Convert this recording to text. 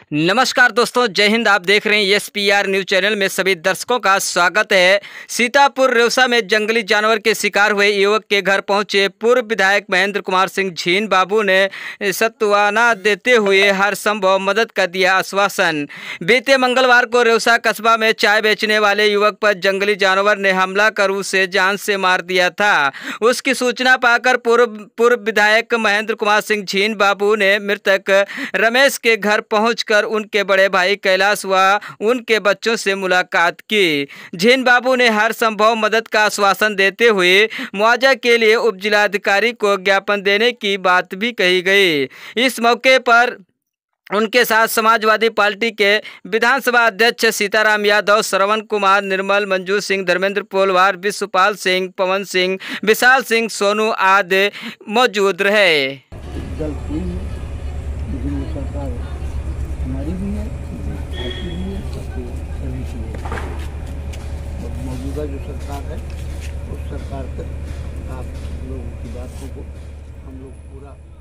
नमस्कार दोस्तों, जय हिंद। आप देख रहे हैं SPR न्यूज चैनल में सभी दर्शकों का स्वागत है। सीतापुर रेवसा में जंगली जानवर के शिकार हुए युवक के घर पहुंचे पूर्व विधायक महेंद्र कुमार सिंह झीन बाबू ने सांत्वना देते हुए हर संभव मदद का दिया आश्वासन। बीते मंगलवार को रेवसा कस्बा में चाय बेचने वाले युवक पर जंगली जानवर ने हमला कर उसे जान से मार दिया था। उसकी सूचना पाकर पूर्व विधायक महेंद्र कुमार सिंह झीन बाबू ने मृतक रमेश के घर पहुंचकर उनके बड़े भाई कैलाश व उनके बच्चों से मुलाकात की। झीन बाबू ने हर संभव मदद का आश्वासन देते हुए मुआवजा के लिए उप जिलाधिकारी को ज्ञापन देने की बात भी कही गई। इस मौके पर उनके साथ समाजवादी पार्टी के विधानसभा अध्यक्ष सीताराम यादव, श्रवण कुमार, निर्मल, मंजू सिंह, धर्मेंद्र पोलवार, विश्वपाल सिंह, पवन सिंह, विशाल सिंह, सोनू आदि मौजूद रहे। हमारी भी है, आपकी भी है, सबकी सभी की है। मौजूदा जो सरकार है उस सरकार तक आप लोगों की बातों को हम लोग पूरा